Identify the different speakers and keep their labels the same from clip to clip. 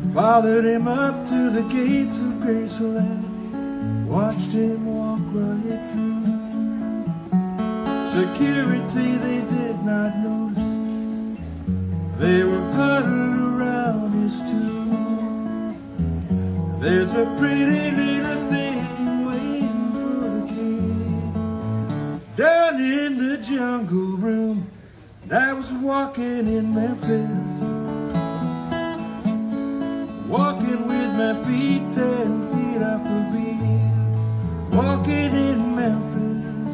Speaker 1: Followed him up to the gates of Graceland, watched him walk right through. Security they did not notice, they were huddled around his tomb. There's a pretty little thing waiting for the king down in the jungle room. And I was walking in Memphis, walking with my feet 10 feet off the beat, walking in Memphis.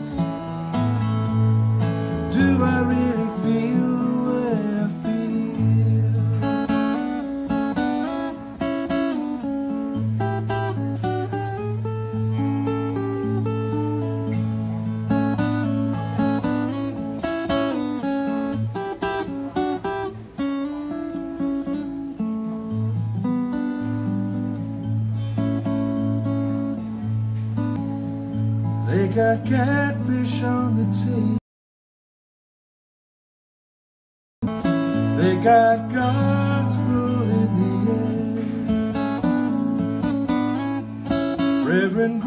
Speaker 1: Do I really feel the way I They got catfish on the table, they got gospel in the air. Reverend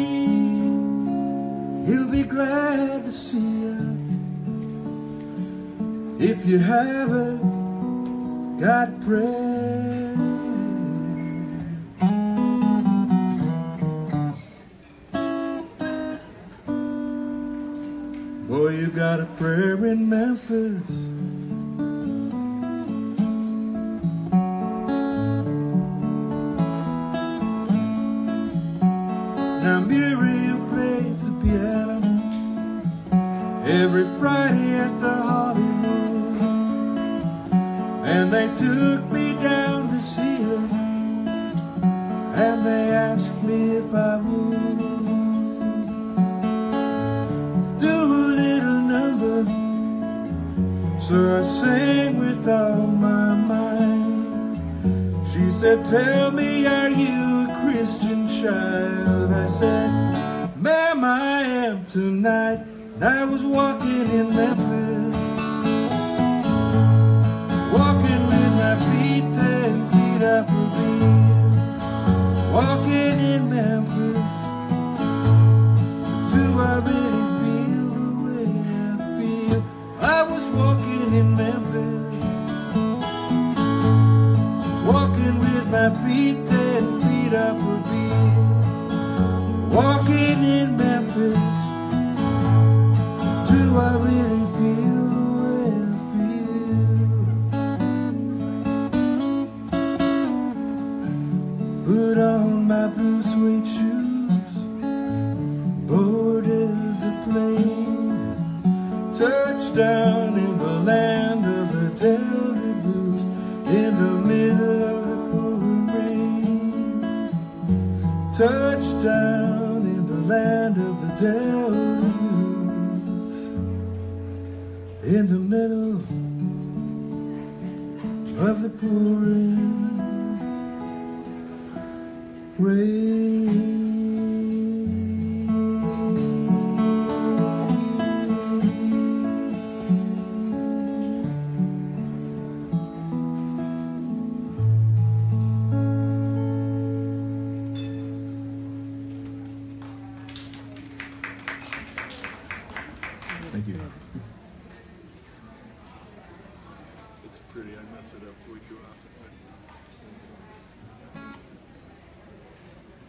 Speaker 1: Green, he'll be glad to see you. If you haven't got prayer, boy, you got a prayer in Memphis. Now Muriel plays the piano every Friday at the Hollywood, and they took me down to see her, and they asked me if I would so I sang with all my mind. She said, tell me, are you a Christian child? I said, ma'am, I am tonight. And I was walking in Memphis, walking with my feet 10 feet off the beat, walking in Memphis. Do I really feel the way I feel? I was walking in Memphis, walking with my feet 10 feet off a beat, walking in Memphis. Do I really feel the way I feel? Put on my blue suede shoes, boarded the plane, touchdown in the land of the Delta Blues, in the middle of the pouring rain. Touchdown in the land of the Delta Blues, in the middle of the pouring rain.
Speaker 2: Thank you.
Speaker 3: It's pretty. I mess it up way too often.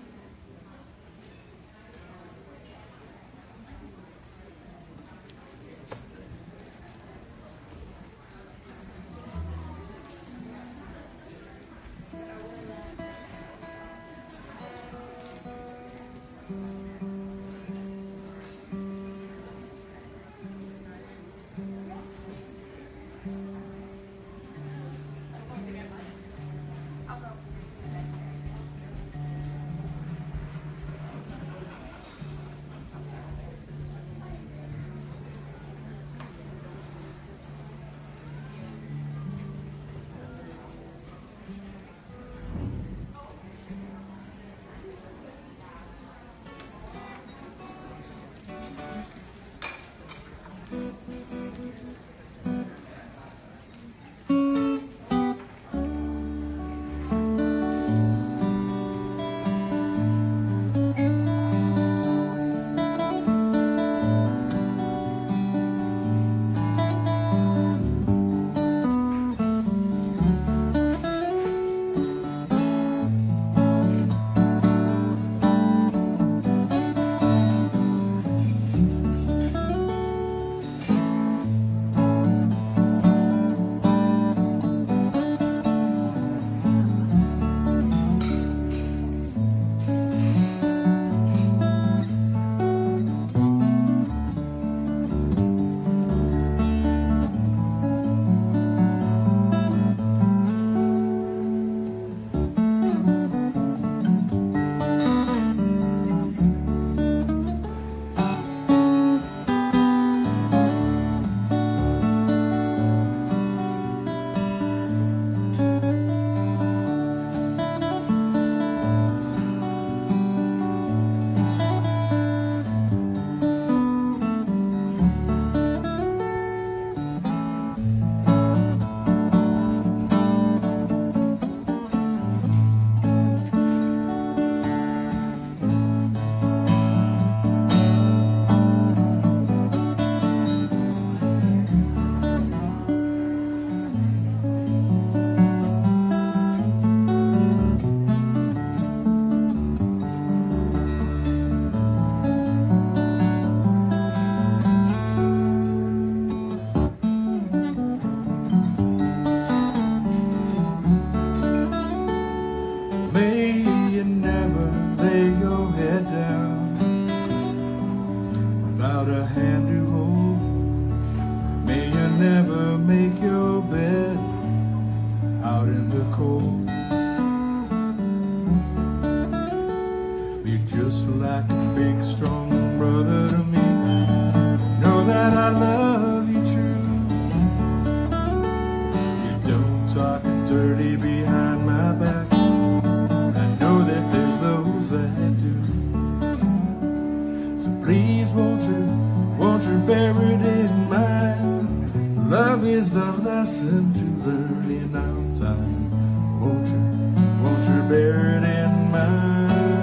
Speaker 1: the cold. You're just like a big strong brother to me. Know that I love you true. You don't talk dirty behind my back. I know that there's those that do. So please won't you bear it in mind. Love is the lesson to learn in our time. Won't you bear it in mind?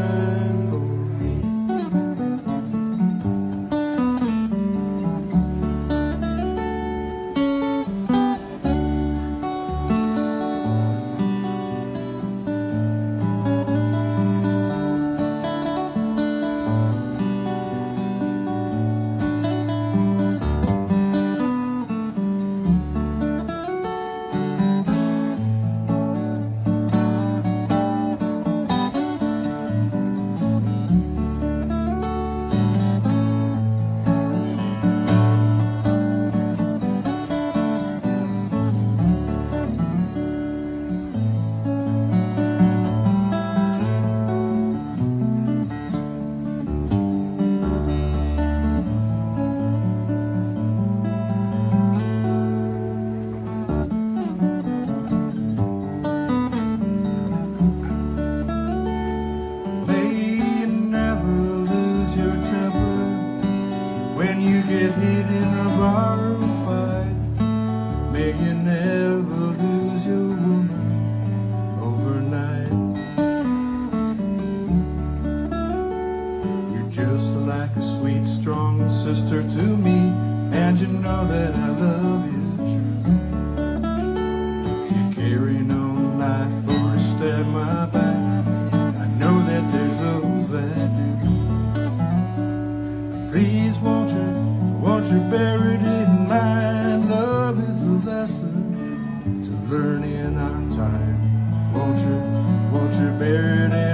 Speaker 1: When you get hit in a barroom fight, may you never lose your woman overnight. You're just like a sweet, strong sister to me, and you know that I love you true. You carry no knife or stab my back. I know that there's those that do. Please won't you bear it in mind? Love is a lesson to learn in our time. Won't you bear it in